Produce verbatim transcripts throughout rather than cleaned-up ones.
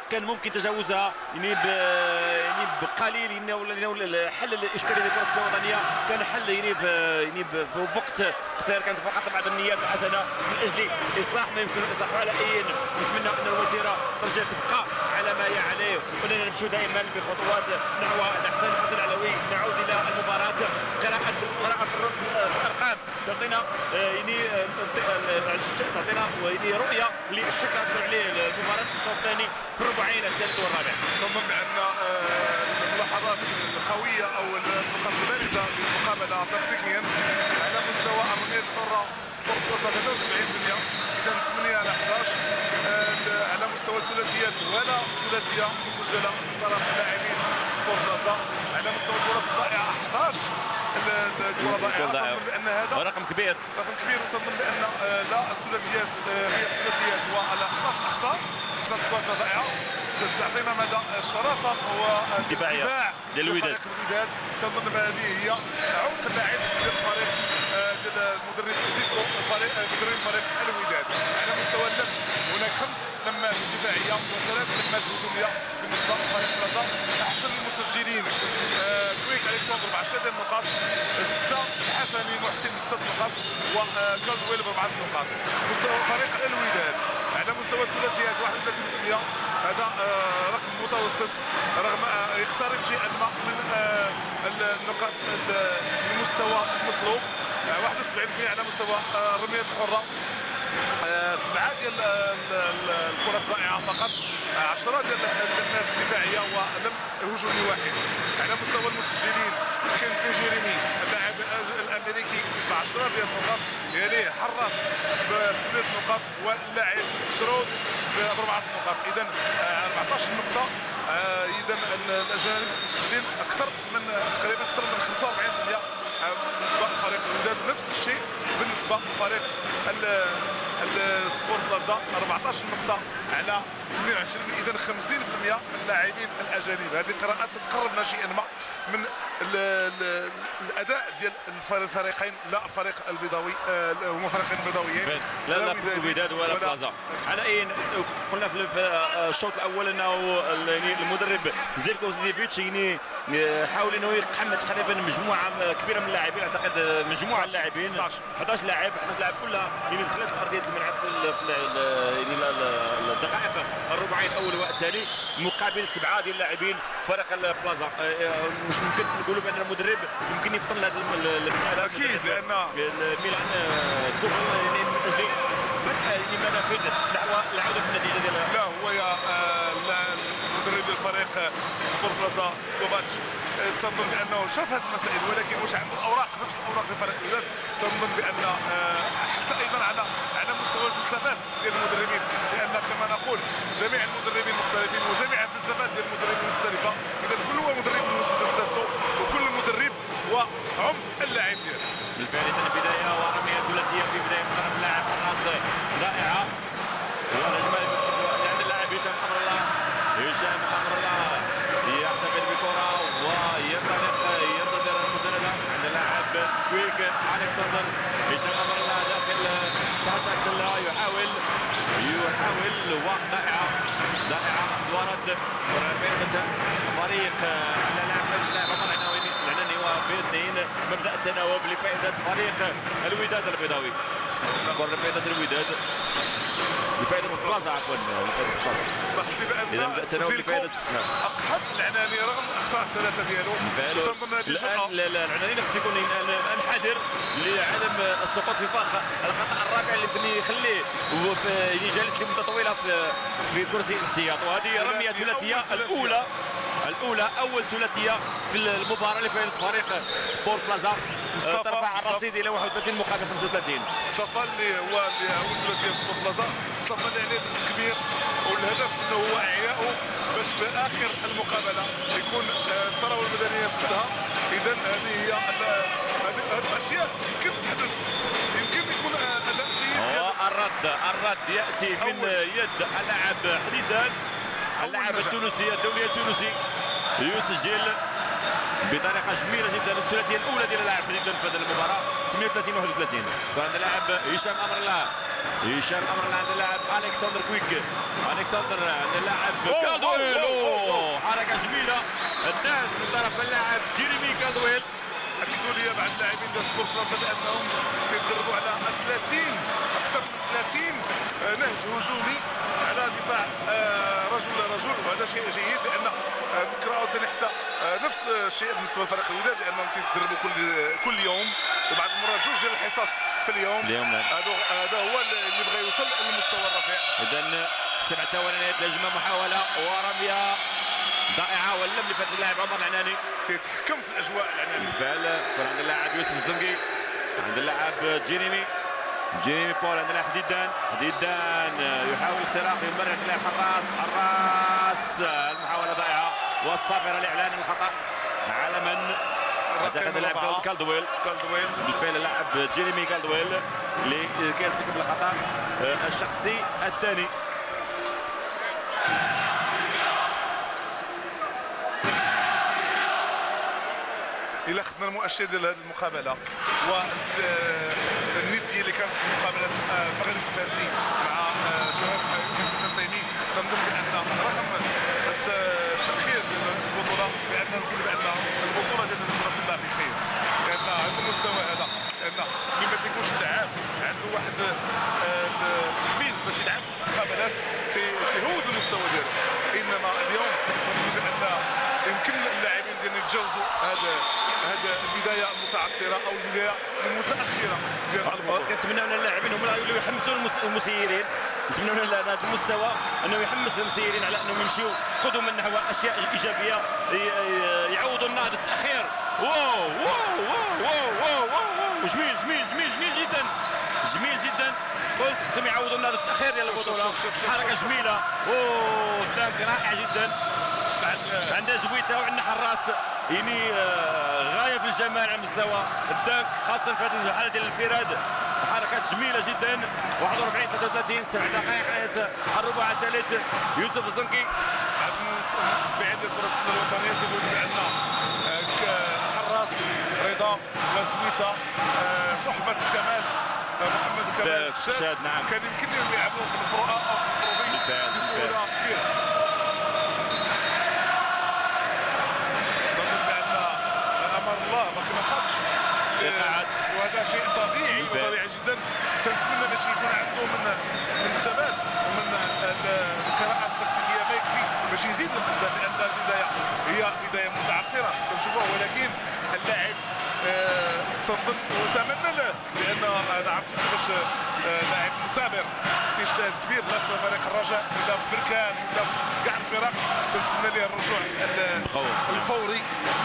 كان ممكن تجاوزها يعني يعني بقليل يعني حل الاشكاليه ديال الكره الوطنيه كان حل يعني يعني في وقت قصير. كانت فقط بعض النيات الحسنه من اجل اصلاح ما يمكن الاصلاح على اي. نتمنى ان المسيره ترجع تبقى على ما هي عليه واننا نمشوا دائما بخطوات نحو الاحسن. حسن العلوي نعود الى المباراه. قراءه قراءه الارقام تعطينا يعني تعطينا يعني رؤيه للشكل تكون عليه المباراه في الشوط الثاني في الربعين الثالث والرابع. تظن بان الملاحظات القويه او النقاط البارزه للمقابله تكتيكيا على مستوى الرميات الحره سبورت بلازا ثلاثة وسبعين بالمئة، اذا ثمانية على احداش. على مستوى الثلاثيات ولا ثلاثيه مسجله من طرف اللاعبين سبورت بلازا. على مستوى الكرات الضائعه احداش الكره ضائعه. تظن بان هذا رقم كبير رقم كبير وتظن بان لا الثلاثيات هي الثلاثيات وعلى احداش اخطاء احداش كرات ضائعه تعطينا مدى الشراسه والدفاع ديال الوداد. الوداد تظن بهذه هي عمق اللاعب ديال الفريق ديال المدرب زيكو الفريق مدرب فريق الوداد. على مستوى اللف هناك خمس لمات دفاعيه وثلاث لمات هجوميه بالنسبه لفريق بلازا. احسن المسجلين كويك الكسندر ب عشرة نقاط، سته الحسني محسن بسته نقاط وكالدويل باربعه نقاط. مستوى فريق الوداد على مستوى الثلاثيات واحد وثلاثين بالمئة، هذا رقم متوسط رغم يقترب شيئا ما من النقاط المستوى المطلوب. واحد وسبعين بالمئة على مستوى الرميات الحره، سبعه ديال الكرات الضائعه فقط، عشرة ديال الناس الدفاعيه ولم هجومي واحد. على مستوى المسجلين كان في جيريمي اللاعب الامريكي ب عشرة ديال النقاط، يليه حراس بثمانية نقاط واللاعب شرود باربعه نقاط. اذا أربعطاش نقطه. اذا الاجانب مسجلين اكثر من تقريبا اكثر من خمسة وأربعين بالمئة بالنسبه لفريق الوداد. نفس الشيء بالنسبه لفريق السبور بلازا، أربعطاش نقطه على ثمانية وعشرين. اذا خمسين بالمئة من اللاعبين الاجانب. هذه قراءات تتقربنا شيئا ما من الاداء ديال الفريقين، لا الفريق البيضاوي هما فريقين بيضاويين لا لا الوداد ولا بلازا. على اي قلنا في الشوط الاول انه المدرب زيلكو زيفيتش يعني حاول انه يقحم تقريبا مجموعه كبيره من اللاعبين، اعتقد مجموعه اللاعبين احداش لاعب احداش لاعب كلها يعني دخلت في ارضيه الملعب في يعني الدقائق الربعين الاول والثاني مقابل سبعه ديال اللاعبين فريق البلازا. مش ممكن نقولوا بان المدرب يمكن يفطن هذه المساله اكيد، لان ميلان سكوب من اجل فتح المنافذ نحو العوده في النتيجه ديالها. لا هو يا مدرب الفريق سبور بلازا سكوفاتش تظن بانه شاف هذه المسائل، ولكن واش عنده الاوراق نفس الاوراق لفريق الوداد. تظن بان حتى ايضا على على مستوى الفلسفات ديال المدربين، لان كما نقول جميع المدربين مختلفين وجميع الفلسفات ديال المدربين مختلفه. اذا كل هو مدرب فلسفته وكل مدرب وعمق اللاعب ديالو. بالفعل البدايه ورميه ثلاثيه في بدايه من طرف اللاعب حراس رائعه ونجمه عند اللاعب هشام امر الله. هشام امر الله يحتفل بكره وينطلق ينتظر المسانده عند اللاعب كويك الكسندر. هشام امر الله داخل تحت السله يحاول يحاول وضائعه ضائعه ورد بينة فريق اللاعب العناوي باثنين. مبدا التناوب لفائده فريق الوداد البيضاوي. كره لفائده الوداد لفائده بلازا عفوا لفائده بلازا. بحسب ان التناوب لفائده اقحم العناني رغم الاخطاء الثلاثه ديالو. الان العناني خصو يكون الان حذر لعدم السقوط في فخ الخطا الرابع اللي يمكن يخليه هو في جالس لمده طويله في في كرسي الاحتياط. وهذه رميه ثلاثيه الاولى الاولى اول ثلاثيه في المباراه لفائده فريق سبور بلازا. ترفع الرصيد الى واحد وثلاثين مقابل خمسة وثلاثين. مصطفى اللي هو اللي اول ثلاثيه في سبور بلازا، مصطفى اللي عليه كبير والهدف انه هو اعياؤه باش في اخر المقابله يكون الثروه المدنيه فقدها. اذا هذه هي هذه الاشياء يمكن تحدث، يمكن يكون شيء الرد الرد ياتي من يد اللاعب حديدان اللاعب التونسي الدولي التونسي يسجل بطريقه جميله جدا الثلاثيه الاولى ديال اللاعب حديدان في هذه المباراه ثمانية وثلاثين واحد وثلاثين. فعند اللاعب هشام امر الله هشام امر عند اللاعب الكسندر كويك. الكسندر عند اللاعب كالدويل. حركه جميله الدهن من طرف اللاعب جيريمي كالدويل. اكدوا لي بعض اللاعبين ديال سبور بلاصه بانهم تيدربوا على ثلاثين اكثر من ثلاثين نهج هجومي على دفاع رجل رجل، وهذا شيء جيد لان نكراو ثاني حتى نفس الشيء بالنسبه لفريق الوداد لانهم تيدربوا كل كل يوم وبعض المرات جوج ديال الحصص في اليوم. اليوم هذا هو اللي بغى يوصل للمستوى الرفيع. اذا سبع ثواني لهجمه محاوله ورميه ضائعه ولم يفت اللاعب عمر العناني. تيتحكم في الاجواء العناني. بالفعل كره عند اللاعب يوسف الزنقي عند اللاعب جيريمي جيريمي بول عند اللاعب حديدان حديدان يحاول اختراق يمرر عند اللاعب حراس حراس المحاوله ضائعه والصابره لاعلان الخطا على من اعتقد اللاعب كالدويل. كالدويل بالفعل اللاعب جيريمي كالدويل اللي كيرتكب الخطا الشخصي الثاني. إلا خدنا المؤشر ديال هذه المقابله والنديه اللي كانت في مقابله المغرب الفاسي مع شباب الحسيني تنظن بان رغم التاخير ديال البطوله بان نقول بان البطوله ديال الكره السله بخير لان هذا المستوى هذا لان ملي ما تيكونش اللاعب عنده واحد التحفيز باش يلعب مقابلات تيهود المستوى ديالو. انما اليوم تنظن بان يمكن اللاعبين ديالنا يتجاوزوا هذا هذا البدايه المتعثره او البدايه المتاخره ديال هذا البطوله. كنتمنى ان اللاعبين هما اللي يحمسوا المسيرين، نتمنى من هذا المستوى انه يحمس المسيرين على انهم يمشيوا قدما نحو اشياء ايجابيه يعوضوا النهضه التاخير. واو واو واو واو واو جميل جميل جميل جميل جدا جميل جدا. قلت خصهم يعوضوا النهضه التاخير ديال البطوله. حركه جميله اوه دانك رائع جدا. عندنا زويته وعندنا حراس يعني غايه في الجمال على مستوى الدنك خاصه في هذه الحاله ديال الانفراد. حركات جميله جدا. واحد وأربعين ثلاثة وثلاثين سبع دقائق نهايه الربع الثالث. يوسف الزنقي بعض المتابعين ديال كره السله الوطنيه تيقول بان حراس رضا وزويته صحبه كمال محمد كمال شاد نعم كان يمكن لهم يلعبوا في البرو او في البرو بي بسهوله كبيره. الله باقي ما خرجش وهذا شيء طبيعي وطبيعي جدا. تنتمنى باش يكون عنده من من الثبات ومن القراءه التكتيكيه ما يكفي باش يزيد القدام لان البدايه هي بدايه متعثره سنشوفوها ولكن اللاعب آه تنظن واتمنى له لان انا عرفت كيفاش آه لاعب مثابر تيجتهد كبير لا في فريق الرجاء ولا في بركان ولا في كاع الفرق. تنتمنى ليه الرجوع الفوري.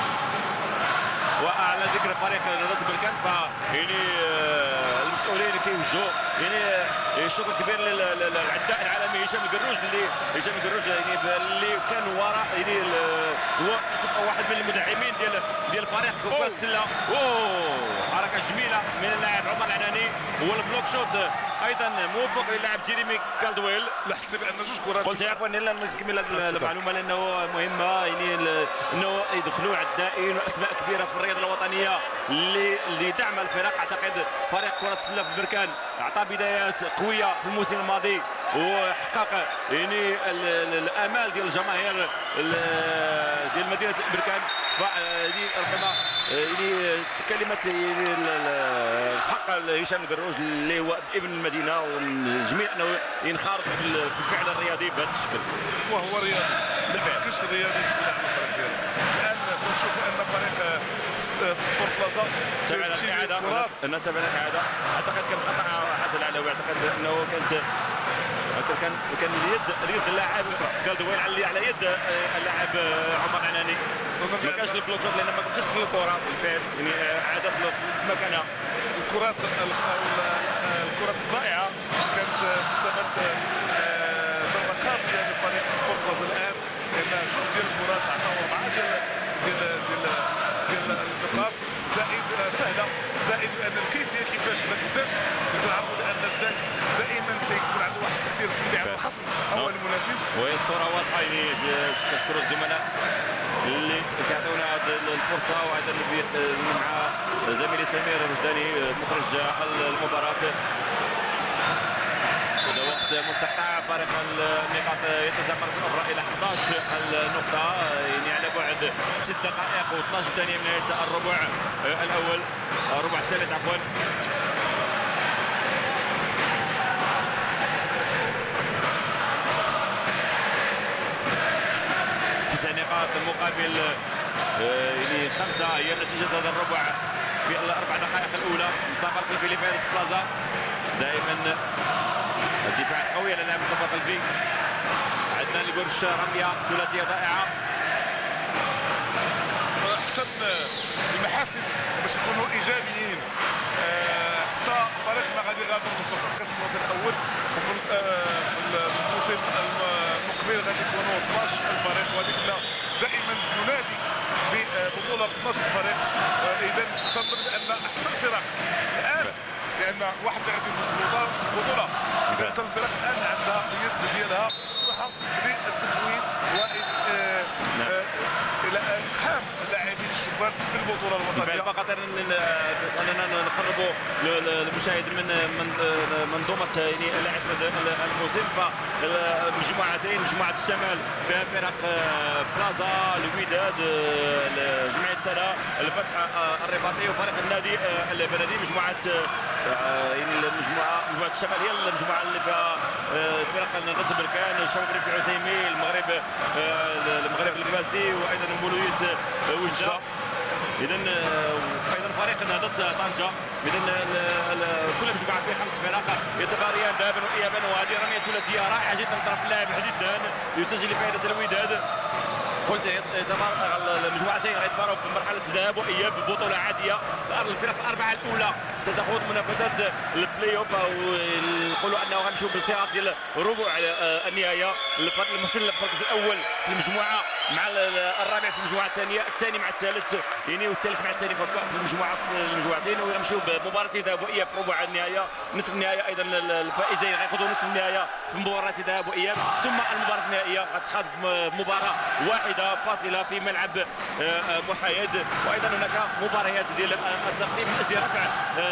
وعلى ذكر فريق نهضة بركان ف يعني المسؤولين اللي كيوجهوا يعني شكر كبير للعداء العالمي هشام القروج اللي هشام القروج يعني اللي كان وراء يعني هو واحد من المدعمين ديال ديال فريق كرة السله. اوه حركه جميله من اللاعب عمر العناني. هو البلوك شوت ايضا موفق للاعب جيريمي كالدويل. لاحظت بان جوج كرات قلت عفوا لا نكمل هذه المعلومه لانه مهمه يعني انه يدخلوا عدائين واسماء كبيره في الرياضه الوطنيه اللي اللي دعم الفرق. اعتقد فريق كره السله في بركان اعطى بدايات قويه في الموسم الماضي وحقق يعني الامال ديال الجماهير ديال مدينه بركان. فهذه ربما يعني كلمه الحق هشام القروج اللي هو ابن المدينه والجميع انه ينخرط في الفعل الرياضي بهذا الشكل وهو رياضي بالفعل كاش الرياضي تخلع الفريق ديالو. الان تنشوف ان فريق سبور بلازا تابع الاعاده نتابع الاعاده. اعتقد كان خطا حتى العلوي. اعتقد انه كانت كان كان اليد اليد اللاعب كالدويل على على يد اللاعب عمر العناني. ما كانش البلوك شوت لان ما كنتش الكره بالفعل يعني عاد في مكانها. الكرات الكرات الضائعه كانت بسبب ضربه قاضيه لفريق سبور بلازا الان لان جوج ديال الكرات عطاو اربعه ديال ديال ديال ديال النقاط زائد سهله زائد بان الكيفيه كيفاش ذاك الدنك كنعرفوا بان الدنك دائما تيكون عنده واحد التاثير سلبي على الخصم او المنافس. وهي الصوره واضحه يعني كنشكروا الزملاء اللي كيعطيونا هذه الفرصه وهذا اللي مع زميلي سمير الرشداني مخرج المباراه. مستقطع. فرق النقاط يتسابق الأخرى إلى أحد عشر النقطة، يعني على بعد ست دقائق و12 ثانية من نهاية الربع الأول، الربع الثالث عفوا. تسع نقاط مقابل يعني خمسة هي نتيجة هذا الربع في الأربع دقائق الأولى. مصطفى الخلفي لفائدة بلازا، دائما الدفاع القوي على لاعب مصطفى الخلفي. عدنان القرش رمية ثلاثية ضائعة. حتى المحاسن باش نكونوا ايجابيين، حتى فريقنا غادي يغادر في القسم الاول، وفي الموسم المقبل غادي يكونوا اثناش الفريق، وهذيك دائما ننادي ببطوله اثناش فريق. اذا تنظن بان احسن الفرق الان، لان واحد غادي يفوز بالبطوله، اذا حتى الفرق الان عندها اليد ديالها مفتوحه للتكوين و الى اقحام اللاعبين الشبان في البطوله الوطنيه. فقط اننا نقربوا المشاهد من منظومه يعني لاعب الموسم. فالمجموعتين مجموعه الشمال فيها فرق بلازا، الوداد، جمعيه سلا، الفتح الرباطي، وفريق النادي البلدي. مجموعه يعني المجموعه مجموعه الشمال هي المجموعه اللي فيها فرق نهضه بركان، الشباب الربيع العسيمي، المغرب المغرب الفاسي، وايضا مولوديه وجده. اذا ايضا فريق نهضه طنجه. اذا كل مجموعه فيها خمس فرق يتباريان ذهابا وايابا، وهذه رميه ثلاثيه رائعه جدا من طرف اللاعب الحديد دان يسجل لفائده الوداد. قلت المجموعتين غيتباروا في مرحله ذهاب واياب ببطوله عاديه. الفرق الاربعه الاولى ستخوض منافسات البلاي اوف، او نقولوا انه غنمشيو بالصيغه ديال ربع النهايه. المحتل المركز الاول في المجموعه مع الرابع في المجموعه الثانيه، الثاني مع الثالث يعني، والثالث مع الثاني في المجموعه في المجموعتين، ويمشيو بمباراه ذهاب واياب في ربع النهايه. نصف النهايه ايضا الفائزين غياخذوا نصف النهايه في مباراه ذهاب واياب، ثم المباراه النهائيه غتخاض مباراه واحده فاصله في ملعب محايد. وايضا هناك مباريات ديال الترتيب من اجل رفع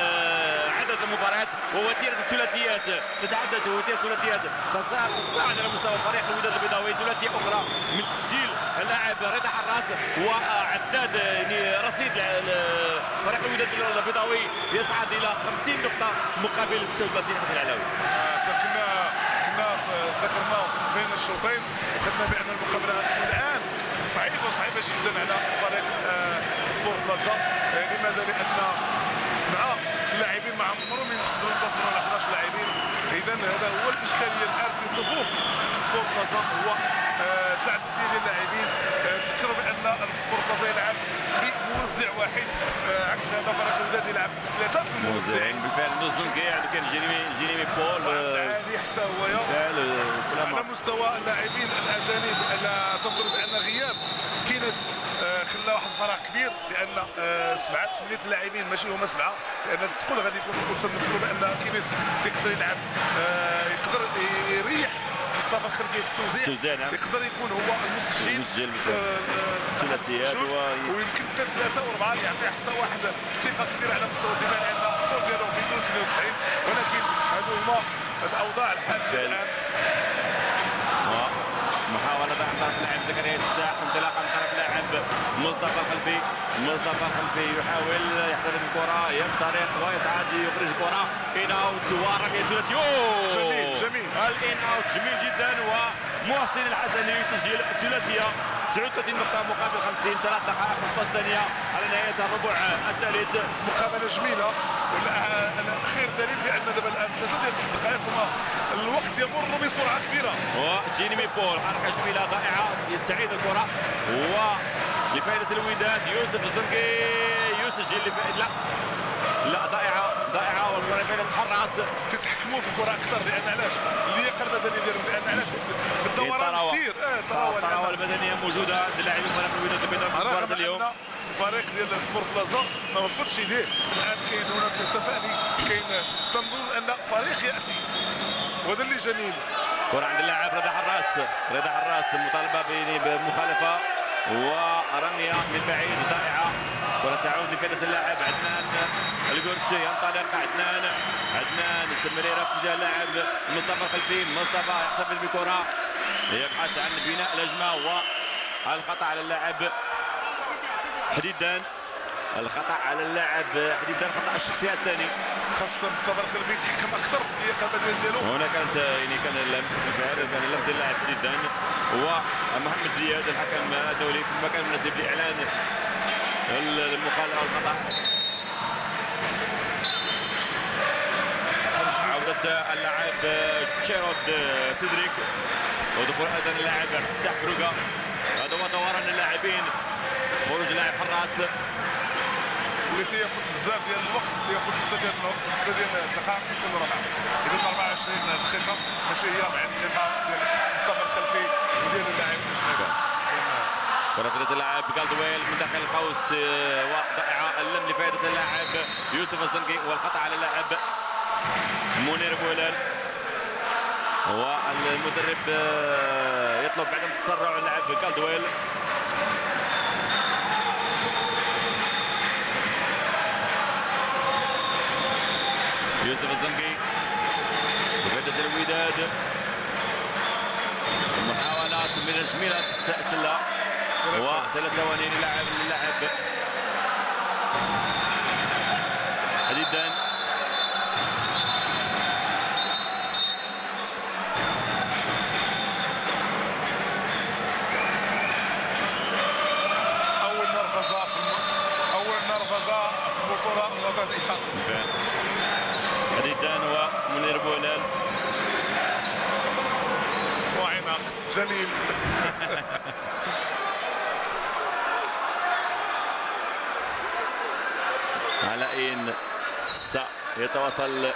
عدد المباريات ووتيره الثلاثيات. تتحدث وتيره الثلاثيات تصاعد على مستوى فريق الوداد البيضاوي. ثلاثيه اخرى من تسجيل اللاعب رضا حراس، وعداد يعني رصيد فريق الوداد البيضاوي يصعد الى خمسين نقطه مقابل ستة وثلاثين. حسن العلاوي. كنا كنا ذكرنا بين الشوطين وخدنا بان المقابله غتكون الان صعيبه صعيبه جدا على فريق سبور بلازا. لماذا؟ لان سبعه اللاعبين ما عمرهم يقدروا ينتصروا على احد عشر لاعبين. اذا هذا هو الاشكاليه الان في صفوف سبور بلازا، هو تعدد ديال اللاعبين. تذكروا بان سبور بلازا يلعب بموزع واحد، عكس هذا فريق الوداد يلعب ثلاثه موزعين. بالفعل نوزنكي كان جيريمي جيريمي بول عالي حتى هو على مستوى اللاعبين الاجانب. لا تنظر بان غياب كانت خلى واحد الفراغ كبير، لان سبعه ثمانيه اللاعبين ماشي هما سبعه، لان تقول غادي يكون تنقولوا بان كاينات تيقدر يلعب يقدر يريح مصطفى الخلفي في التوزيع، يقدر يكون هو المسجل الثلاثيات، ويمكن حتى ثلاثه واربعه يعطي حتى واحد ثقه كبيره على مستوى الدفاع، لان الدور ديالو بدون اثنين وتسعين. ولكن هادو هما الاوضاع الحاليه الان. محاولة عن طرف اللاعب زكريا الفتاح، انطلاقا من طرف اللاعب مصطفى الخلفي. مصطفى الخلفي يحاول يحتفظ بالكرة، يخترق ويصعد يخرج الكرة ان اوت ورمية ثلاثية. جميل جميل الان اوت جميل جدا، ومحسن الحسني يسجل ثلاثية. تسعة وثلاثين نقطة مقابل خمسين، ثلاث دقائق خمسة عشر ثانية على نهاية الربع الثالث. مقابلة جميلة، خير دليل بأن دابا الآن ثلاثة ديال الدقائق هما الوقت يمر بسرعة كبيرة. وجيريمي بول حركة جميلة ضائعة، يستعيد الكرة ولفائدة الوداد. يوسف الزنقي يسجل لفائدة لا لا ضائعة ضائعة، والكرة فائدة حراس. تتحكموا في الكرة أكثر، لأن علاش؟ اللياقة البدنية ديالهم، لأن علاش؟ بالدوران كثير. الطراوة البدنية موجودة عند اللاعبين فريق الوداد البيضاوي في مباراة اليوم. الفريق ديال سبور بلازا ما رفضش يديه. الآن كاين هناك تفاني، كاين تنظن أن فريق يأتي، وهذا اللي جميل. كرة عند اللاعب رضا حراس. رضا حراس مطالبة بمخالفة ورميه من بعيد ضائعه. كره تعود لفائده اللاعب عدنان القرشي. ينطلق عدنان عدنان التمريره في اتجاه اللاعب مصطفى الخلفي. مصطفى يحتفل بكره يبحث عن بناء الهجمه والخطا على اللاعب حديدان. الخطا على اللاعب حديدان خطا الشخصيه الثاني. خاص مصطفى الخلفي يتحكم اكثر في الاقامه ديالو. هنا كانت يعني كان لمس بالفعل كان لمس اللاعب حديدان ومحمد زياد الحكم الدولي في المكان المناسب لاعلان المخالفه والخطا. عودة اللاعب تشيرود سيدريك ودخول ايضا اللاعب فتح بروكا. هذا هو دوران اللاعبين. خروج اللاعب حراس واللي تياخذ بزاف ديال الوقت تياخذ ستة ديال ستة ديال الدقائق في كل ربعه. اذا أربعة وعشرين دقيقه ماشي هي أربعين دقيقه ديال مصطفى الخلفي وديال اللاعب الاجنبي. كرة فائدة اللاعب كالدويل من داخل القوس وضائعة. اللم لفائدة اللاعب يوسف الزنقي والخطأ على اللاعب منير بولال. والمدرب يطلب بعدم تسرع اللاعب كالدويل. يوسف الزنقي بفائدة الوداد. محاولات من الجميلة تحت السلة وثلاث ثواني للاعب للاعب حديدان. اول نرفزه في اول نرفزه في البطوله الوطنيه. حديدان ومنير بولال وعناق جميل. علاء سيتواصل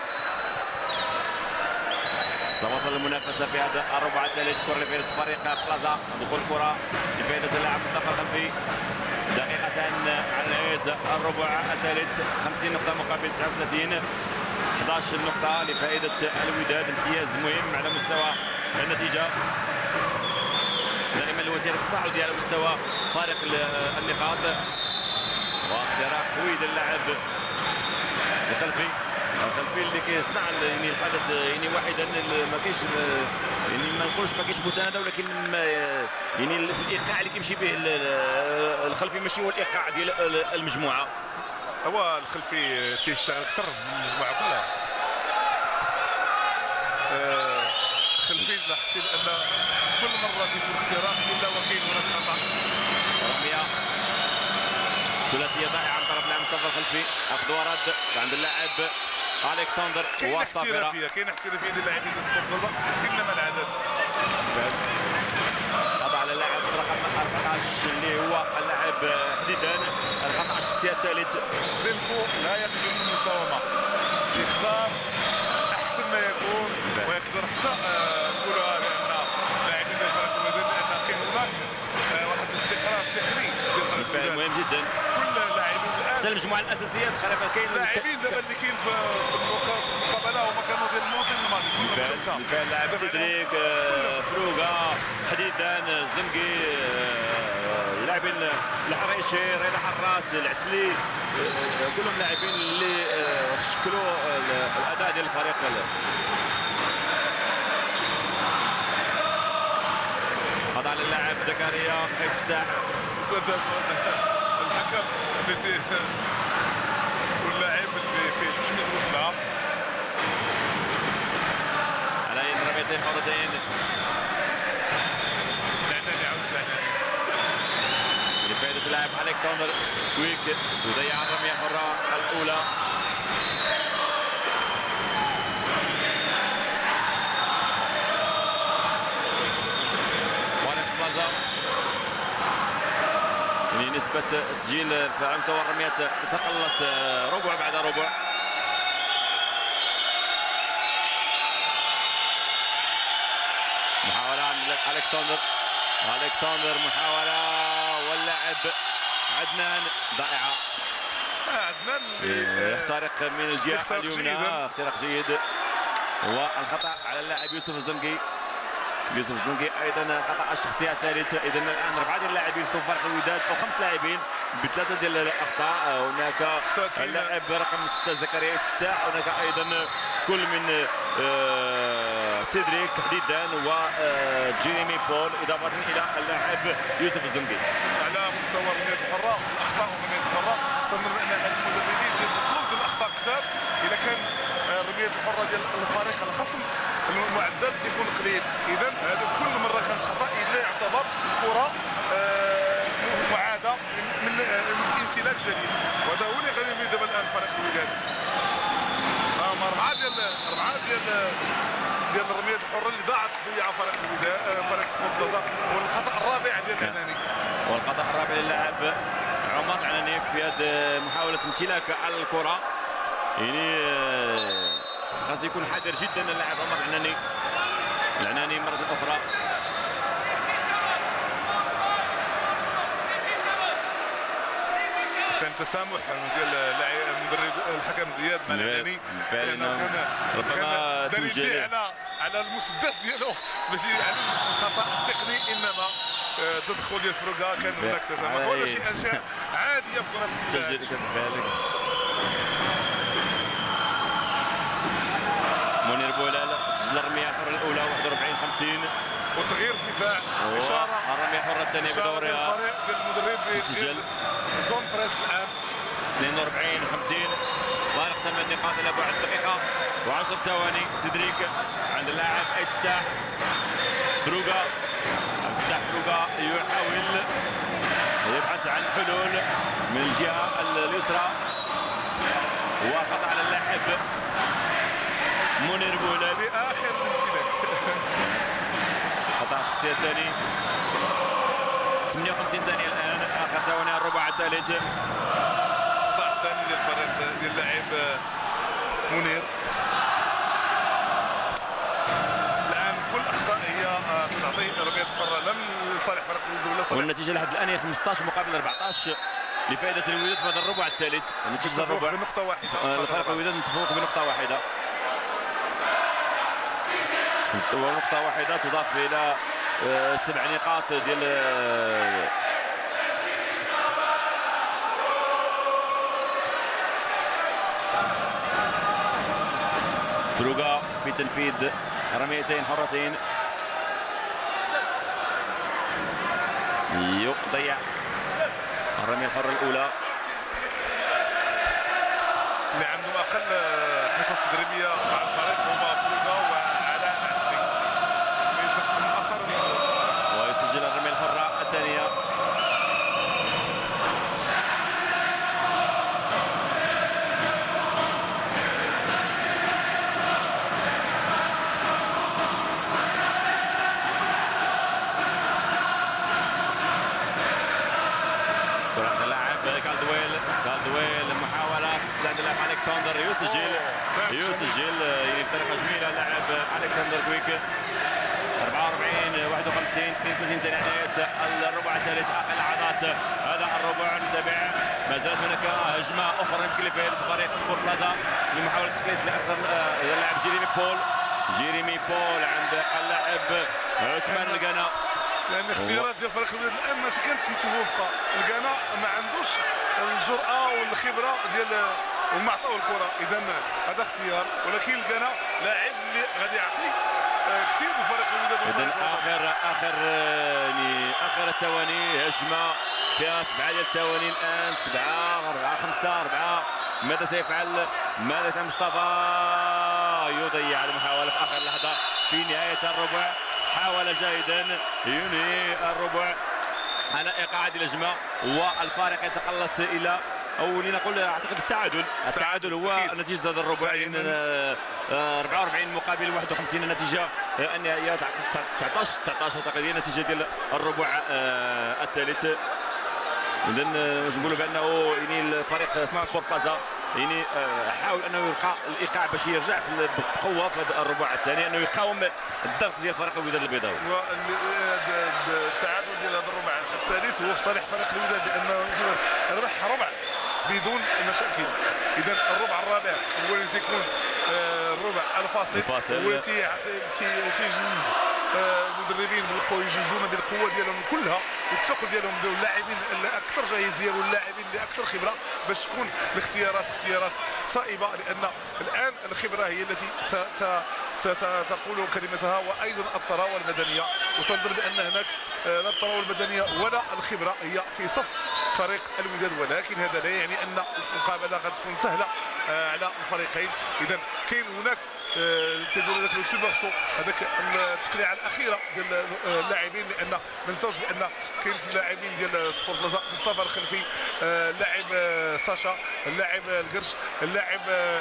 تواصل المنافسه في هذا الربع الثالث. كره لفائده فريق بلازا. دخول الكره لفائده اللاعب مصطفى الخلفي. دقيقتان على نهايه الربع الثالث. خمسين نقطه مقابل تسعة وثلاثين. أحد عشر نقطه لفائده الوداد. امتياز مهم على مستوى النتيجه. دائما الوتيره التصاعدي على مستوى فارق النقاط. واختراق قوي للاعب الخلفي. الخلفي اللي كيصنع يعني الحدث يعني واحدا ما كاينش يعني ما نقولش ما كاينش مسانده ولكن يعني في الايقاع اللي كيمشي به الخلفي ماشي هو الايقاع ديال المجموعه. هو الخلفي تيشتغل اكثر من المجموعه كلها. الخلفي لاحظتي بان كل مره تيكون اختراق الا وكاين هناك خطا. رميه ثلاثيه ضائعه عن طرف اللاعب مصطفى الخلفي. اخذ ورد عند اللاعب الكسندر كاين والصافره. احترافيه كاين احترافيه ديال اللاعبين ديال سبورت بلازا انما العدد. خطا على اللاعب رقم أربعة عشر اللي هو اللاعب حديدان. الخطا الشخصيه الثالث. زينفو لا يقبل المساومه. يختار احسن ما يكون ويقدر حتى نقولوها بان لاعبين ديال فريق الوداد لان كاين هناك واحد الاستقرار تقني ديال فريق الوداد مهم جدا. كل اللاعبين الان حتى المجموعه الاساسيه تخلف كاين اللاعبين دابا اللي كاين في المقابله هما كانوا ديال الموسم الماضي كلهم خمسه. بالفعل لاعب سيدريك فروغا حديدان الزنقي اللاعبين الحريشي رضا حراس العسلي كلهم لاعبين اللي شكلوا الاداء ديال الفريق. خضع للاعب زكريا يفتح الحكم اللي واللاعب اللي فيه جوج من الوسطى على يد رميتين مرتين. العناني يعاود العناني لفائدة اللاعب الكسندر كويك يضيع الرمية الحرة الأولى. فريق بلازا يعني نسبة تسجيل على مستوى الرميات تتقلص ربع بعد ربع. محاولة عند الكسندر. الكسندر محاولة واللاعب عدنان ضائعة. عدنان يخترق من الجهة اليمنى. اختراق جيد والخطأ على اللاعب يوسف الزنقي. يوسف الزنقي ايضا خطا الشخصيه الثالث. اذا الان اربعه ديال اللاعبين في فريق الوداد او خمس لاعبين بثلاثه ديال الاخطاء. هناك اللاعب رقم ستة زكريا يتفتح، هناك ايضا كل من سيدريك تحديدا وجيريمي بول اضافه الى اللاعب يوسف الزنقي. على مستوى الرميات الحره والاخطاء والرميات الحره تنظن بان المدربين تيفضلوا ديال الاخطاء كثار. اذا كان الرميات الحره ديال الفريق الخصم المعدل تيكون قليل، اذا هذا كل مره كانت خطا الا يعتبر كره معاده من امتلاك جديد، وهذا هو اللي غادي يبدا دابا الان فريق الوداد. اربعه ديال اربعه ديال ديال الرميات الحره اللي ضاعت ضيعها فريق الوداد فريق سبور بلازا. والخطا الرابع ديال العناني، والخطا الرابع للاعب عمر العناني في هذه محاوله امتلاك على الكره. يعني خاص يكون حذر جدا اللاعب عمر العناني. العناني مره اخرى كان تسامح ديال المدرب الحكم زياد مع العناني، لانه كان ربما داري على على المسدس ديالو باش يعلم الخطا التقني، انما تدخل ديال فروكا كان هناك تسامح ولا شيء اشياء عاديه في كره السله. منير بولال سجل الرميه الحره الاولى واحد وأربعين خمسين وتغيير الدفاع. اشاره الرميه الحره الثانيه بدورها الفريق ديال المدرب سجل زون بريس الان اثنين وأربعين خمسين فارق ثمان نقاط الى بعد دقيقه وعشر ثواني. سيدريك عند اللاعب افتتاح فروغا. افتتاح فروغا يحاول يبحث عن حلول من الجهه اليسرى وخطا على اللاعب منير بولال في اخر الامتلاك. خطا الشخصيه الثاني ثمانية وخمسين ثانيه الان اخر ثواني الربع الثالث. الخطا الثاني ديال الفريق ديال اللاعب منير. الان كل اخطاء هي تعطي رميات حره لا من صالح فريق الوداد ولا صالح. والنتيجه لحد الان هي خمسطاش مقابل أربعطاش لفائده الوداد في هذا الربع الثالث. النتيجه الربع بنقطه واحده. الفريق الوداد متفوق بنقطه واحده. ونقطة واحدة تضاف إلى سبع نقاط ديال فروغا في تنفيذ رميتين حرتين. يضيع الرمية الحرة الأولى. اللي عندهم أقل حصص تدريبية مع الفريق هما فروغا وعلاء عسلي. مؤخرا ويسجل الرمية الحرة الثانية. عند اللاعب كالدويل كالدويل محاولة عند اللاعب الكسندر يسجل يسجل يعني بطريقة جميلة اللاعب الكسندر كويك. أربعة وأربعين واحد وخمسين اثنين وثلاثين ثانية نهاية الربع الثالث آخر لحظات هذا الربع. نتابع ما زالت هناك هجمة أخرى يمكن لفائدة فريق سبور بلازا لمحاولة تكليس لأكثر اللاعب جيريمي بول. جيريمي بول عند اللاعب عثمان القنا. لان اختيارات ديال فريق الوداد الان ماشي كانت متوافقه. القنا ما عندوش الجرأه والخبره ديال وما عطاو الكره، اذا هذا اختيار. ولكن القنا لاعب اللي غادي يعطي كثير لفريق الوداد. اذا اخر اخر يعني اخر الثواني هجمه فيها سبعه ديال الثواني الان. سبعه أربعة خمسة أربعة. ماذا سيفعل؟ ماذا يفعل مصطفى؟ يضيع المحاوله في اخر لحظه في نهايه الربع. حاول جيدا ينهي الربع على ايقاع الهجمه والفارق يتقلص الى او لنقول اعتقد التعادل. التعادل هو نتيجه هذا الربع. أربعة وأربعين مقابل واحد وخمسين النتيجه النهائيه. تسعطاش تسعطاش اعتقد هي النتيجه ديال الربع الثالث. اذا واش نقولوا بانه يعني الفريق سبور بلازا يعني حاول انه يلقى الايقاع باش يرجع بقوه في هذا الربع الثاني، انه يقاوم الضغط ديال فريق الوداد البيضاوي. التعادل ديال هذا الربع الثالث هو في صالح فريق الوداد لانه ربح ربع بدون مشاكل. اذا الربع الرابع هو اللي تيكون الربع الفاصل، الفاصل هو اللي تيجز المدربين بقوا يجهزونا بالقوه ديالهم كلها والثقل ديالهم ديال اللاعبين الاكثر جاهزيه واللاعبين اللي اكثر خبره باش تكون الاختيارات اختيارات صائبه، لان الان الخبره هي التي ستقول كلمتها، وايضا الثروه المدنيه. وتنظر بان هناك لا الثروه المدنيه ولا الخبره هي في صف فريق الوداد، ولكن هذا لا يعني ان المقابله غتكون سهله على الفريقين. اذا كاين هناك تيقولوا لك لو سوبرسو، هذاك التقليعه الاخيره ديال اللاعبين، لان ما نساوش بان كاين في اللاعبين ديال سبور بلازا مصطفى الخلفي، اللاعب ساشا، اللاعب القرش، اللاعب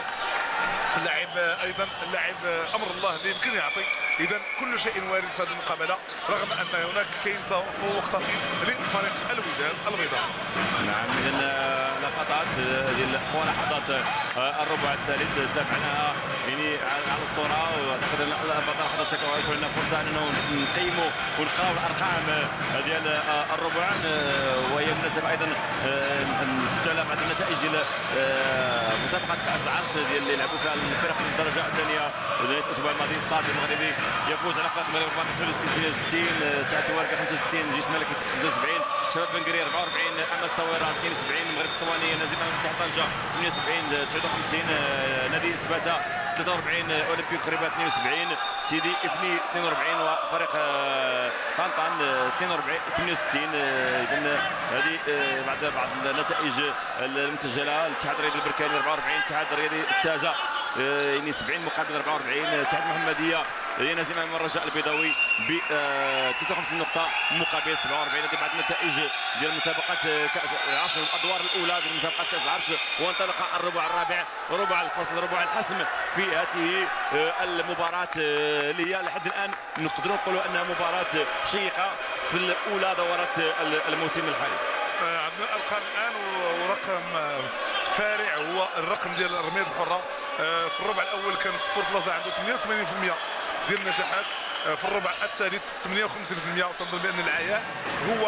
اللاعب ايضا اللاعب امر الله اللي يمكن يعطي. اذا كل شيء وارد في هذه المقابله، رغم ان هناك كاين تفوق طفيف لفريق الوداد البيضاء. نعم، اذا لقطات ديال لحظات الربع الثالث تابعناها يعني على الصوره، واعتقد ان لحظات تكون لنا فرصه انه نقيموا ونقراو الارقام ديال الربع، وهي مناسبه ايضا نشدوا على بعض النتائج ديال مسابقه كاس العرش ديال اللي لعبوا فيها الفرق في الدرجه الثانيه نهايه الاسبوع الماضي. ستاد المغربي يفوز على قناه المغرب ثمانية وستين تحت ورقه خمسة وستين، جيش الملكي خمسة وسبعين، شباب بن قرير أربعة وأربعين، امل الصويره اثنين وسبعين، المغرب التطوانيه، نزيل تحت طنجه ثمانية وسبعين تسعة وخمسين، نادي سباته ثلاثة وأربعين، اولمبيك خريبه اثنين وسبعين، سيدي افني اثنين وأربعين، وفريق طنطان اثنين وأربعين ثمانية وستين. اذا هذه بعد بعض النتائج المسجله. الاتحاد الرياضي البركاني أربعة وأربعين، الاتحاد الرياضي التازه يعني سبعين مقابل أربعة وأربعين، الاتحاد المحمديه هي نازله من الرجاء البيضاوي ب ثلاثة وخمسين نقطه مقابل سبعة وأربعين. هذه بعد النتائج ديال مسابقات كاس العرش، الادوار الاولى ديال مسابقات كاس العرش، وانطلق الربع الرابع، ربع الفصل، ربع الحسم في هذه المباراه اللي هي لحد الان نقدروا نقولوا انها مباراه شيقه في الاولى دورات الموسم الحالي. عندنا الارقام الان ورقم فارع هو الرقم ديال الرميات الحره. في الربع الاول كان سبور بلازا عنده ثمانية وثمانين بالمئة ديال النجاحات، في الربع الثالث ثمانية وخمسين بالمئة. وتنظر بان العياء هو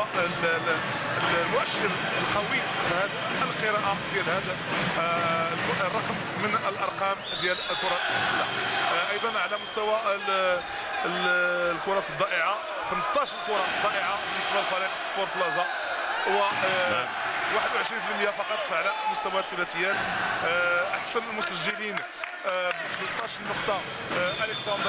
المؤشر القوي في هذه القراءه ديال هذا الرقم من الارقام ديال كره السله. ايضا على مستوى الكرات الضائعه خمسة عشر كره ضائعه بالنسبه لفريق سبور بلازا، و واحد وعشرين بالمئة فقط على مستوى الثلاثيات. احسن المسجلين ب ثلاثة عشر نقطه الكسندر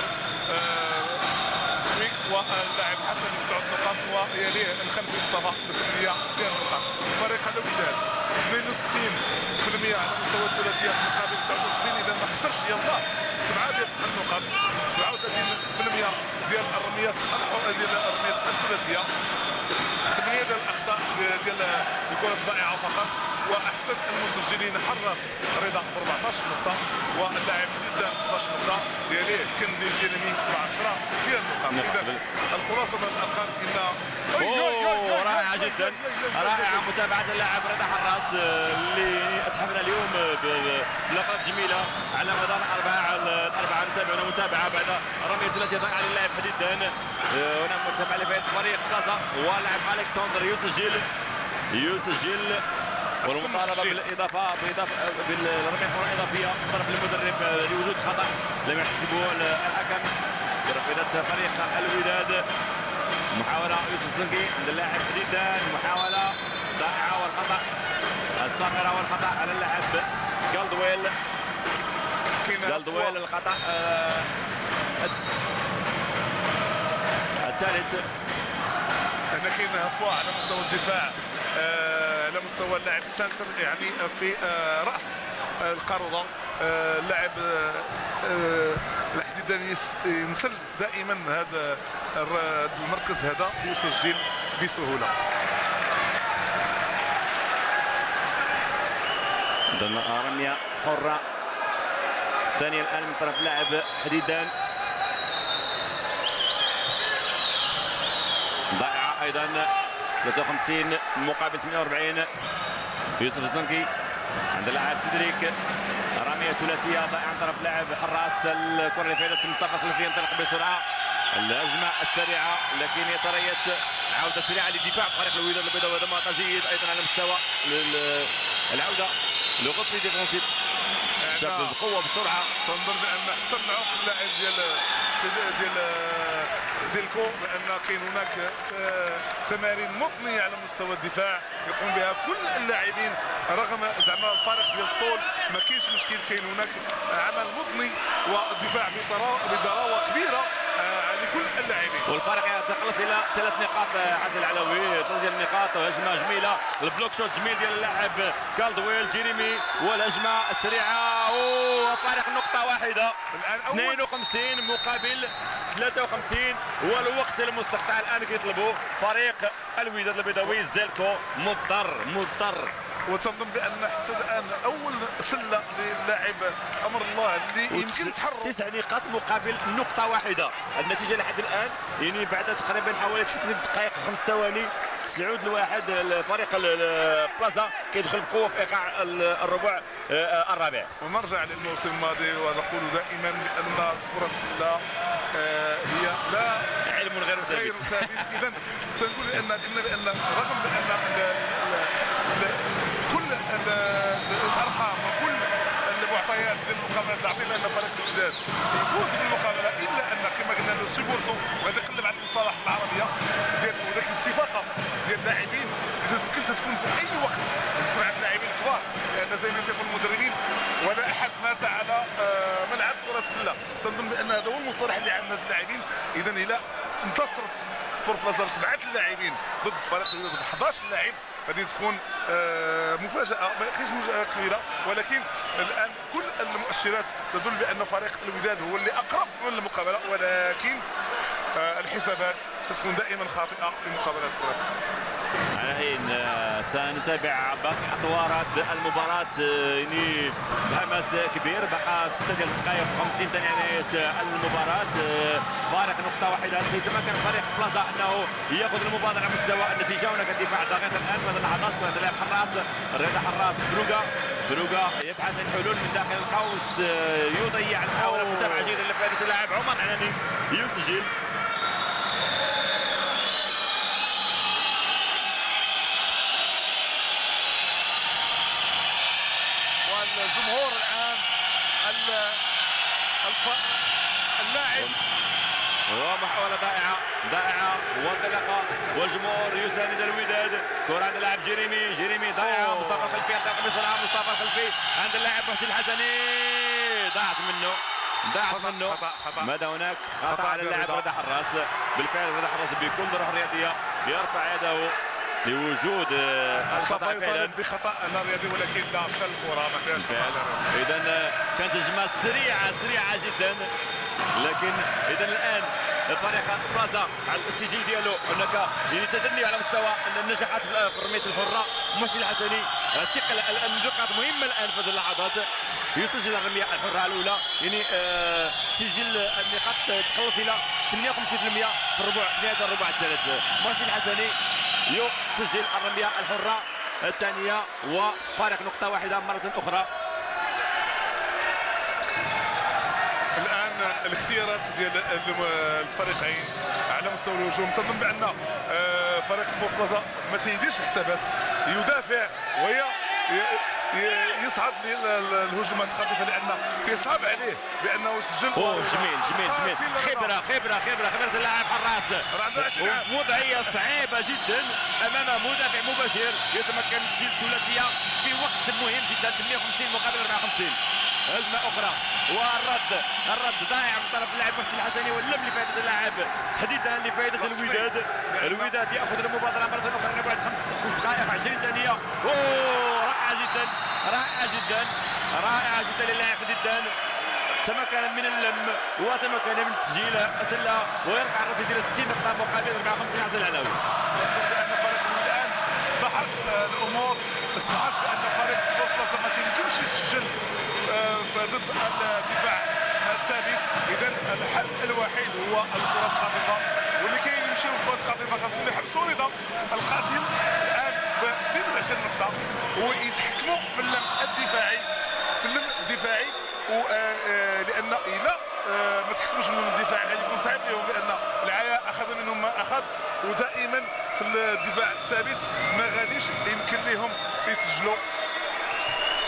واللاعب حسن بتسعة نقاط، ويليه الخلفي مصطفى بثمانيه ديال النقاط. فريق الوداد اثنين وستين بالمئة على مستوى الثلاثيات مقابل تسعة وستين، اذا ما خسرش يلاه سبعه ديال النقاط. سبعة وثلاثين بالمئة ديال الرميات ديال الرميات الثلاثيه، ثمانيه ديال الاخطاء ديال الكرات الضائعه فقط. واحسن المسجلين حراس رضا ب أربعة عشر نقطه، واللاعب جدا احد عشر نقطه، يليه كنزي الجيرمي ب عشرة ديال النقاط. اذا الخلاصه من الارقام انها اوه رائعه جدا، رائعه متابعه اللاعب رضا حراس اللي اتحفنا اليوم بلقطات جميله على مدار الاربعه الاربعه نتابعنا متابعه بعد رميه ثلاثيه ضائعه للاعب حديدان. هنا متابعه لفريق بلازا، واللاعب الكسندر يسجل يسجل والمطالبه بالاضافه بالاضافه بالرميه الحره الاضافيه من طرف المدرب لوجود خطا لم يحتسبه الحكم برفضه فريق الوداد. محاوله يوسف الزنقي عند اللاعب حديدان، محاوله ضائعه والخطا الصغيره والخطا على اللاعب جالدويل. جالدويل الخطا الثالث. هنا كاين هفوه على مستوى الدفاع، على مستوى اللاعب السنتر، يعني في راس القاروره. اللاعب الحديداني ينسل دائما هذا المركز هذا يسجل بسهوله. رميه حره ثانيه الان من طرف لاعب حديدان، ضائعه ايضا ثلاثة وخمسين مقابل ثمانية وأربعين. يوسف الزنقي عند اللاعب سيدريك، رميه ثلاثيه ضائعه من طرف لاعب حراس. الكره اللي فاتت مصطفى الخلفي ينطلق بسرعه، الهجمه السريعه لكن يتريث، عوده سريعه للدفاع فريق الوداد البيضاوي، وهذا معطى جيد ايضا على مستوى العوده لو غطي ديفونسيف شاب بقوه بسرعه. تنظر بان حسن عمق اللاعب ديال ديال زيلكو، لان كاين هناك تمارين مضنيه على مستوى الدفاع يقوم بها كل اللاعبين رغم زعما الفارق ديال الطول. ما كاينش مشكل، كاين هناك عمل مضني والدفاع بضراوه كبيره لكل اللاعبين. والفارق يتقلص الى ثلاث نقاط. عزل العلوي ثلاث ديال النقاط. هجمه جميله، البلوك شوت جميل ديال اللاعب كالدويل جيريمي، والهجمه السريعه وفارق نقطه واحده. اثنين وخمسين مقابل ثلاثة وخمسين هو الوقت المستقطع الان كيطلبوا فريق الوداد البيضاوي. زيلكو مضطر مضطر وتنظن بان حتى الان اول سله للاعب امر الله اللي يمكن تحرك. تسع نقاط مقابل نقطه واحده. النتيجه لحد الان يعني بعد تقريبا حوالي ثلاث دقائق خمس ثواني تسعود لواحد الفريق البلازا كيدخل بقوه في ايقاع الربع الرابع. ونرجع للموسم الماضي ونقول دائما بان كره السله هي لا علم غير غير ثابت. اذا تنقول بان قلنا بان رغم بان كل الارقام وكل المعطيات ديال المقابلات تعطينا ان فريق الوداد يفوز بالمقابله، الا ان كما قلنا له سيبورسو وهذا نقلب على المصطلح العربيه ديال ذاك الاستفاقه ديال اللاعبين اذا كنت تكون في اي وقت تكون عند لاعبين كبار، لان زي ما تيقول المدربين ولا احد مات على ملعب كره السله. تنظن بان هذا هو المصطلح اللي عند هاد اللاعبين. اذا الى انتصرت سبور بلازا بسبعه اللاعبين ضد فريق الوداد ب احد عشر لاعب غادي تكون مفاجاه، ما كاينش مفاجاه كبيره، ولكن الان كل المؤشرات تدل بان فريق الوداد هو اللي اقرب من المقابله، ولكن الحسابات تكون دائما خاطئه في مقابلات كره السله. على حين سنتابع باقي اطوار المباراه يعني بحماس كبير. بقى ستة ديال الدقائق وخمسين ثانيه نهايه المباراه. فارق نقطه واحده. سيتمكن فريق بلازا انه ياخذ المبادره على مستوى النتيجه. هناك دفاع ضاغط الان بعد اللحظات. كره لاعب حراس رضا حراس بروغا بروغا يبحث عن حلول من داخل القوس، يضيع المحاوله. متابعه جيده لفائده اللاعب عمر عناني يسجل. الجمهور الان اللاعب ومحاولة ضائعة ضائعة وانطلاقة والجمهور يساند الوداد. كرة عند اللاعب جيريمي جيريمي ضائعة. مصطفى الخلفي ينطلق بسرعة. مصطفى الخلفي عند اللاعب محسن الحسني ضاعت منه ضاعت منه خطأ خطأ. ماذا هناك خطأ على اللاعب رضا حراس. بالفعل رضا حراس بكل روح رياضية يرفع يده لوجود الخطأ فعلا بخطأ لا رياضي، ولكن لا الكرة ما فيهاش خطأ. إذا كانت هجمة سريعة سريعة جدا، لكن إذا الآن فريق بلازا على السي جي ديالو هناك يعني تدني على مستوى النجاحات في الرمية الحرة. محسن الحسني ثقل النقاط مهمة الآن في هذه اللحظات. يسجل الرمية الحرة الأولى يعني آه سجل النقاط تقلص إلى ثمانية وخمسين بالمئة في الربع في نهاية الربع الثالث. محسن الحسني يسجل الرمية الحرة الثانية وفارق نقطة واحدة مرة أخرى. الآن الاختيارات ديال الفريقين على مستوى الهجوم تنظن بأن فريق سبور بلازا ما تيديرش الحسابات، يدافع وهي يصعد للهجمات الخفيفه لان تيصعب عليه بانه يسجل. اوه جميل جميل جميل. خبره خبره خبره خبره اللاعب حراس وفي وضعيه صعيبه جدا امام مدافع مباشر يتمكن من تسجيل ثلاثيه في وقت مهم جدا. ثمانية وخمسين مقابل أربعة وخمسين. هجمه اخرى والرد الرد ضائع من طرف اللاعب محسن الحسني واللم لفائده اللاعب حديدا لفائده الوداد. الوداد ياخذ المبادره مره اخرى بعد خمس دقائق عشرين ثانيه. اوه رائعه جدا رائعه جدا رائعه جدا للاعب حديدان. تمكن من اللم وتمكن من تسجيل سله ويرفع الرصيد الى ستين نقطه مقابل أربعة وخمسين. عزل العلوي بان فريق الوداد اصبحت الامور ما سمحش بان فريق سبور بلازا ما تيمكنش يسجل ضد الدفاع الثابت. اذا الحل الوحيد هو الكره الخاطفه، واللي كاين يمشيو الكره الخاطفه خاصهم يحبسوا رضا القاسم الان ب اثنين وعشرين نقطه ويتحكموا في اللم الدفاعي في اللم الدفاعي لان الى ما تحكموش من الدفاع غادي يكون صعيب لهم، لان العيا اخذ منهم ما اخذ، ودائما في الدفاع الثابت ما غاديش يمكن لهم يسجلوا.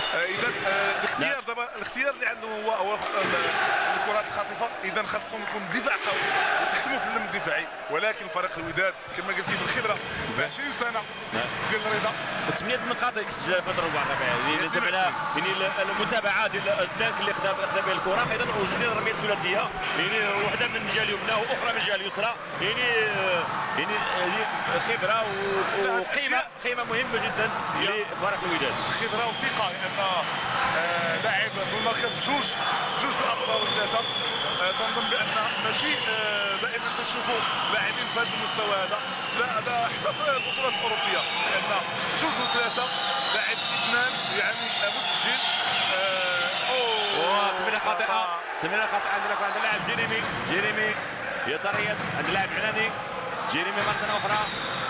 اذا الاختيار دابا الاختيار اللي عنده هو هو الكرات الخاطفه. اذا خاصهم يكون دفاع قوي وتحكموا في اللم الدفاعي. ولكن فريق الوداد كما قلتي بالخبره في عشرين سنه ديال الرضا ثمانية نقاط سجلها في الربع الربيعي اللي تبعنا يعني المتابعه ديال الدانك اللي خدا خدا به الكره. ايضا وجدنا الرميه الثلاثيه يعني واحده من الجهه اليمنى واخرى من الجهه اليسرى يعني يعني خبره وقيمه قيمه مهمه جدا لفريق الوداد. خبره وثقه لان آه لاعب في المركز جوج جوج الافضل وثلاثه. آه تنظن بان ماشي آه دائما تنشوفوا لاعبين في هذا المستوى هذا لا لا حتى في البطولات الاوروبيه لان جوج وثلاثه لاعب اثنان يعني مسجل. آه اوه تمريره خاطئه تمريره خاطئه عندنا عند اللاعب جيريمي جيريمي يتريث عند اللاعب عناني. جيريمي مرة أخرى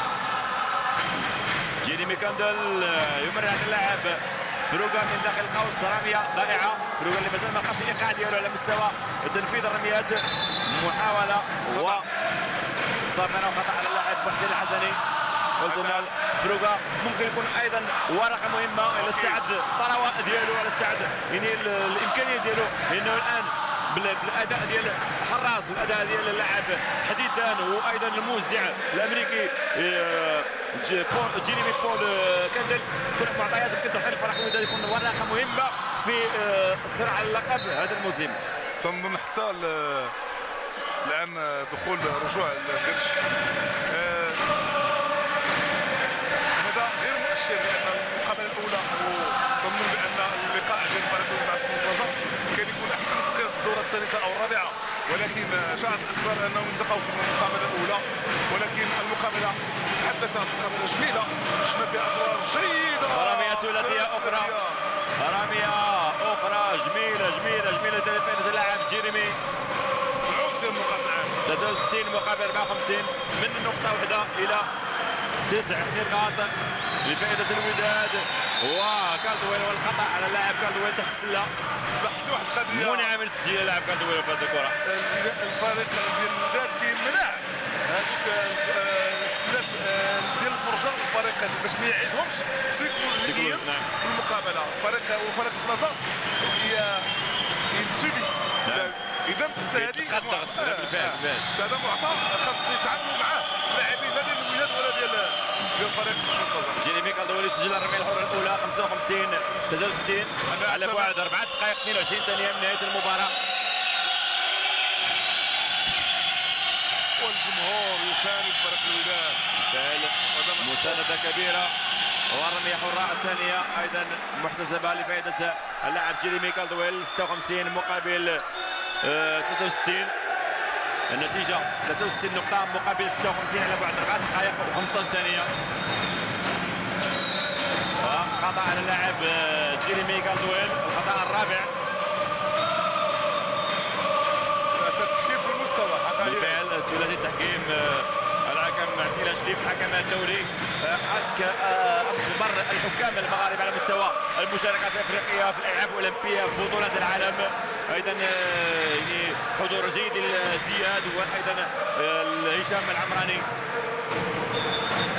جيريمي كاندل يمر عند اللاعب فروقا من داخل القوس. رمية ضائعة فروقا اللي مازال ما لقاش الإيقاع ديالو على مستوى تنفيذ الرميات. محاولة و صافرة خطأ على اللاعب محسن الحسني. قلت لنا فروقا ممكن يكون أيضا ورقة مهمة على استعد الطراوة ديالو على استعد يعني الإمكانية ديالو لأنه الآن بالاداء ديال حراس والاداء ديال اللاعب حديدان وايضا الموزع الامريكي جيريمي بول كاندل كل معطيات يمكن تعطي الفريق الوداد يكون ورقه مهمه في الصراع على اللقب هذا الموسم. تنظن حتى الان دخول رجوع القرش هذا غير مؤشر لان المقابله الاولى وتنظن بان اللقاء ديال الفريق الوداد مع سمو بلازا كان يكون احسن في الدوره الثالثه او الرابعه. ولكن شاءت الاقدار انهم انتقوا في المقابله الاولى. ولكن المقابله تحدثت مقابله جميله شفنا فيها ادوار جيده. رميه ثلاثيه اخرى رميه اخرى جميله جميله جميله لفائده اللاعب جيريمي. صعود ديال النقاط العام ثلاثة وستين مقابل أربعة وخمسين من نقطه واحده الى تسع نقاط لفائده الوداد. وكالدويل والخطا على اللاعب كالدويل تحت السله. لاحظت واحد القضيه منع من تسجيل اللاعب كالدويل في هذه الكره. الفريق ديال الوداد تيمنع هذيك السلات ديال الفرجه الفريق باش ما يعيدهمش سيكولوجيا في المقابله. فريق وفريق بلاصه ينسبي. اذا حتى هذه هذا معطى خاص يتعاملوا معاه اللاعبين لا ديال الوداد ولا ديال ديال فريق بلاصه. جيريمي كالدويل سجل الرميه الحره الاولى خمسة وخمسين ثلاثة وستين على بعد أربعة دقائق اثنين وعشرين ثانيه من نهايه المباراه. والجمهور يساند فريق الوداد مسانده كبيره. ورميه حره الثانيه ايضا محتسبه لفائده اللاعب جيريمي كالدويل ستة وخمسين مقابل ثلاثة وستين. النتيجه ثلاثة وستين نقطه مقابل ستة وخمسين على بعد أربعة دقائق وخمسة عشر ثانيه. خطا على اللاعب جيريمي كالدويل الخطا الرابع. تحكيم في المستوى بالفعل ثلاثي تحكيم الحكم عتيلة شريف حكم الدوري اكبر الحكام المغاربه على مستوى المشاركات الافريقيه في الالعاب الاولمبيه في بطولات العالم. ايضا يعني حضور جيد لزياد وايضا هشام العمراني.